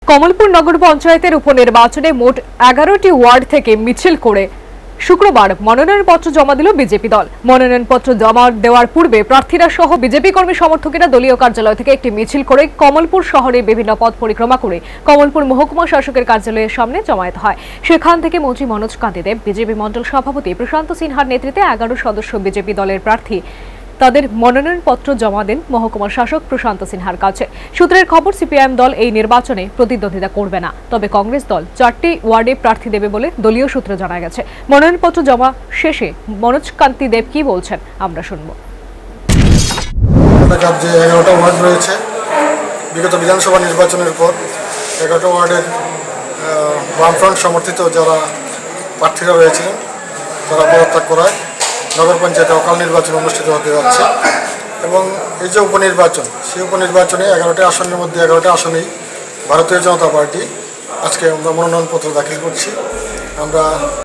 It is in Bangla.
কমলপুর নগর পঞ্চায়েতের উপনির্বাচনে মোট 11টি ওয়ার্ড থেকে মিছিল করে শুক্রবার মনোনয়নপত্র জমা দিল বিজেপি দল। মনোনয়নপত্র জমা দেওয়ার পূর্বে প্রার্থীরা সহ বিজেপি কর্মী সমর্থকেরা দলীয় কার্যালয় থেকে একটি মিছিল করে কমলপুর শহরে বিভিন্ন পথ পরিক্রমা করে কমলপুর মহকুমা শাসকের কার্যালয়ের সামনে জমায়েত হয়। সেখান থেকে মন্ত্রী মনোজ কান্তি দেব, বিজেপি মণ্ডল সভাপতি প্রশান্ত সিনহার নেতৃত্বে 11 সদস্য বিজেপি দলের প্রার্থী তাদের মনোনয়নপত্র জমা দেন মহকুমা শাসক প্রশান্ত সিনহার কাছে। সূত্রের খবর, সিপিআইএম দল এই নির্বাচনে প্রতিদ্বন্দ্বিতা করবে না, তবে কংগ্রেস দল 4টি ওয়ার্ডে প্রার্থী দেবে বলে দলীয় সূত্রে জানা গেছে। মনোনয়নপত্র জমা শেষে মনোজ কান্তি দেব কি বলছেন আমরা শুনব। যে 11টা ওয়ার্ড রয়েছে, বিগত বিধানসভা নির্বাচনের পর 11টা ওয়ার্ডের বামফ্রন্ট সমর্থিত যারা প্রার্থীরা রয়েছিলেন তারা পদত্যাগ করায় নগর পঞ্চায়েতে অকাল নির্বাচন অনুষ্ঠিত হতে যাচ্ছে এবং এই যে উপনির্বাচন, সেই উপনির্বাচনে 11টি আসনের মধ্যে 11টি আসনেই ভারতীয় জনতা পার্টি আজকে আমরা মনোনয়নপত্র দাখিল করছি। আমরা